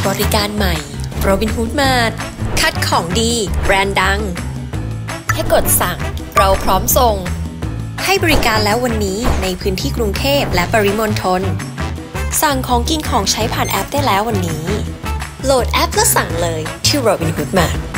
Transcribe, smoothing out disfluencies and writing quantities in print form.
บริการใหม่ Robinhood Mart คัดของดีแบรนด์ดังแค่กดสั่งเราพร้อมส่งให้บริการแล้ววันนี้ในพื้นที่กรุงเทพและปริมณฑลสั่งของกินของใช้ผ่านแอปได้แล้ววันนี้โหลดแอปแล้วสั่งเลยที่ Robinhood Mart